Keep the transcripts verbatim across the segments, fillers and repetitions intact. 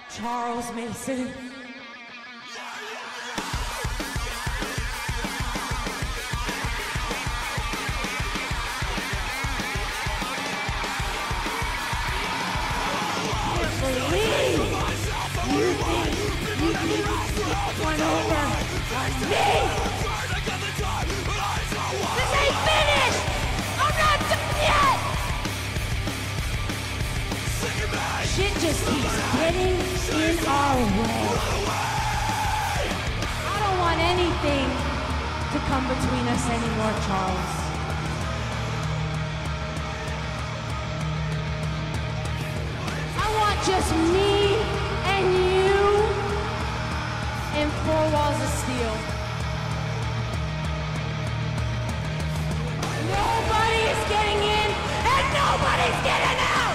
Charles Mason. One over on me! This ain't finished! I'm not done yet! Shit just keeps getting in our way. I don't want anything to come between us anymore, Charles. I want just me and you in four walls of steel. Nobody is getting in, and nobody's getting out!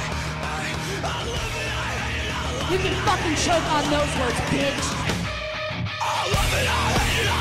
You can fucking choke on those words, bitch. I love it, I hate it,